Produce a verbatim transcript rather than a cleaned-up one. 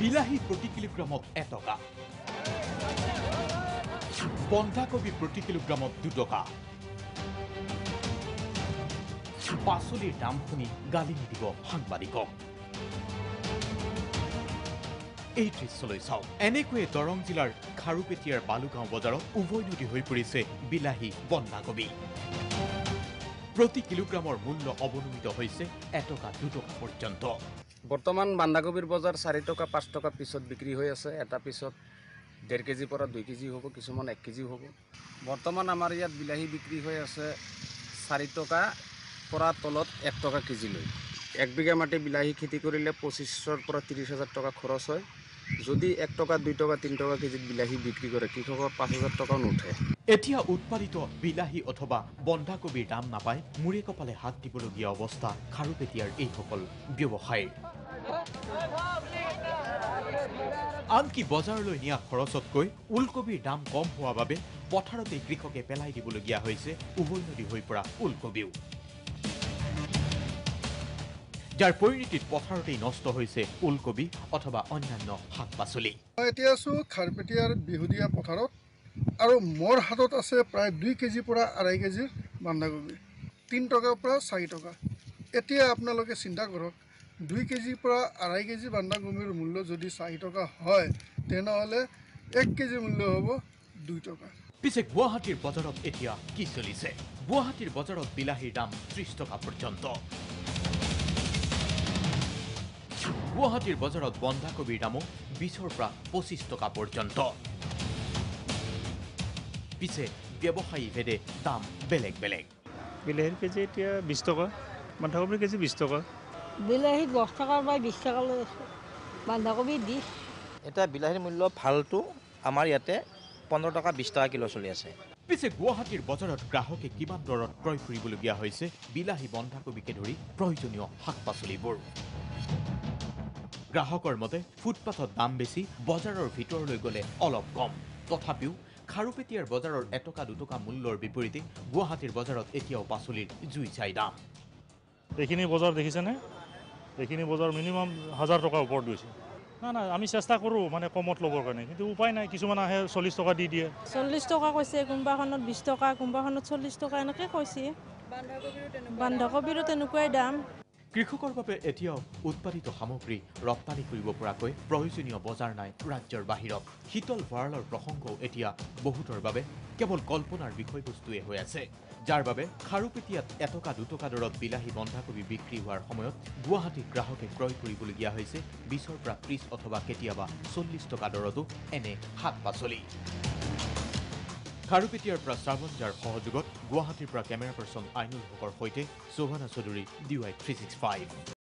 বিলাহী প্ৰতি কিলোগ্ৰামত এটকা, বন্ধাকবি প্ৰতি কিলোগ্ৰামত দুটকা। পাচলিৰ দাম শুনি গালি নিদিব সাংবাদিকক। এই দৃশ্যলৈ চাওক। এনেকৈয়ে দৰং জিলাৰ খাৰুপেটীয়াৰ বালুগাঁও বজাৰত উভয় নদী হৈ পৰিছে বিলাহী, বন্ধাকবি। প্ৰতি কিলোগ্ৰামৰ মূল্য অৱনমিত হৈছে এটকা দুটকা পৰ্যন্ত। বৰ্তমান বন্ধাকবিৰ বজাৰ চাৰি টকা পাঁচ টকা পিছত বিক্ৰী হৈ আছে। এটা পিছত ডেৰ কেজিৰ পৰা দুই কেজি হ'ব, কিছুমান এক কেজিও হ'ব। বৰ্তমান আমাৰ ইয়াত বিলাহী বিক্ৰী হৈ আছে চাৰি টকা পৰা তলত এক টকা কেজিলৈ। এক বিঘা মাটি বিলাহী খেতি কৰিলে পঁচিছৰ পৰা ত্ৰিছ হাজাৰ টকা খৰচ হয়। যদি এক টকা দুই টকা তিনি টকা কেজিত বিলাহী বিক্ৰী কৰে কৃষকৰ পাঁচ হাজাৰ টকাও নুঠে। এতিয়া উৎপাদিত বিলাহী অথবা বন্ধাকবিৰ দাম নাপায় মূৰে কপালে হাত দিবলগীয়া অৱস্থা খাৰুপেটীয়াৰ এইসকল ব্যৱসায়ীৰ। আনকি বজাৰলৈ নিয়া খৰচতকৈ ওলকবিৰ দাম কম হোৱা বাবে পথাৰতে কৃষকে পেলাই দিবলগীয়া হৈছে উভৈ নদী হৈ পৰা ওলকবিও, যাৰ পৰিণতিত পথাৰতেই নষ্ট হৈছে ওলকবি অথবা অন্যান্য শাক পাচলি। এতিয়া আছো খাৰুপেটীয়াৰ বিহুদীয়া পথাৰত আৰু মোৰ হাতত আছে প্ৰায় দুই কেজিৰ পৰা আঢ়াই কেজিৰ বন্ধাকবি, তিনি টকাৰ পৰা চাৰি টকা। এতিয়া আপোনালোকে চিন্তা কৰক, দুই কেজিৰ পৰা আঢ়াই কেজি বন্ধাকবিৰ মূল্য যদি চাৰি টকা হয় তেনেহ'লে এক কেজিৰ মূল্য হ'ব দুই টকা। পিছে গুৱাহাটীৰ বজাৰত এতিয়া কি চলিছে? গুৱাহাটীৰ বজাৰত বিলাহীৰ দাম ত্ৰিছ টকা পৰ্যন্ত। গুৱাহাটীৰ বজাৰত বন্ধাকবিৰ দামো বিছৰ পৰা পঁচিছ টকা পৰ্যন্ত। পিছে ব্যৱসায়ী ভেদে দাম বেলেগ বেলেগ। বিলাহীৰ কেজি এতিয়া বিছ টকা, বন্ধাকবিৰ কেজি বিছ টকা। বিলাহী দহ টকাৰ পৰা বিছ টকা লৈ আছোঁ, বন্ধাকবি বিছ। এতিয়া বিলাহীৰ মূল্য ভালটো আমাৰ ইয়াতে পোন্ধৰ টকা বিছ টকা কিলো চলি আছে। পিছে গুৱাহাটীৰ বজাৰত গ্ৰাহকে কিমান দৰত ক্ৰয় কৰিবলগীয়া হৈছে বিলাহী, বন্ধাকবিকে ধৰি প্ৰয়োজনীয় শাক পাচলিবোৰ? গ্ৰাহকৰ মতে ফুটপাথত দাম বেছি, বজাৰৰ ভিতৰলৈ গ'লে অলপ কম। তথাপিও খাৰুপেটীয়াৰ বজাৰৰ এটকা দুটকা মূল্যৰ বিপৰীতে গুৱাহাটীৰ বজাৰত এতিয়াও পাচলিৰ জুই চাই দাম। এইখিনি বজাৰ দেখিছেনে? এইখিনি বজাৰ মিনিমাম হাজাৰ টকাৰ ওপৰত গৈছে। না না আমি চেষ্টা কৰোঁ মানে কমত ল'বৰ কাৰণে, কিন্তু উপায় নাই। কিছুমান আহে চল্লিছ টকা দি দিয়ে। চল্লিছ টকা কৈছে, কোনোবাখনত বিছ টকা, কোনোবাখনত চল্লিছ টকা এনেকৈ কৈছে। বন্ধাকবিৰো তেনেকুৱাই দাম। কৃষকৰ বাবে এতিয়াও উৎপাদিত সামগ্ৰী ৰপ্তানি কৰিব পৰাকৈ প্ৰয়োজনীয় বজাৰ নাই ৰাজ্যৰ বাহিৰত। শীতল ভঁৰালৰ প্ৰসংগও এতিয়া বহুতৰ বাবে কেৱল কল্পনাৰ বিষয়বস্তুৱে হৈ আছে, যাৰ বাবে খাৰুপেটীয়াত এটকা দুটকা দৰত বিলাহী, বন্ধাকবি বিক্ৰী হোৱাৰ সময়ত গুৱাহাটীত গ্ৰাহকে ক্ৰয় কৰিবলগীয়া হৈছে বিছৰ পৰা ত্ৰিছ অথবা কেতিয়াবা চল্লিছ টকা দৰতো এনে শাক পাচলি। খাৰুপেটীয়াৰ পৰা শ্ৰাৱণজাৰ সহযোগত গুৱাহাটীৰ পৰা কেমেৰা পাৰ্চন আইনুল হকৰ সৈতে Shobhana Chowdhury, D Y three six five.